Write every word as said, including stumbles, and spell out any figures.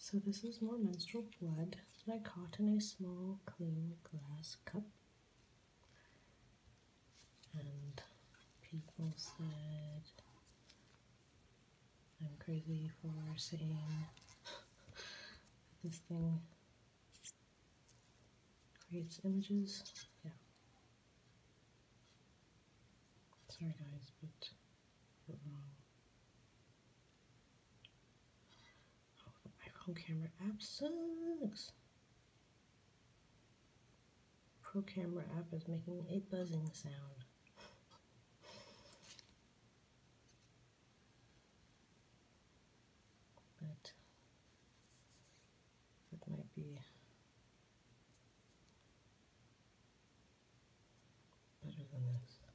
So this is more menstrual blood that I caught in a small, clean glass cup. And people said I'm crazy for saying that this thing creates images. Yeah. Sorry guys, but you're wrong. Oh, the iPhone camera app sucks. Pro camera app is making a buzzing sound. But that might be better than this.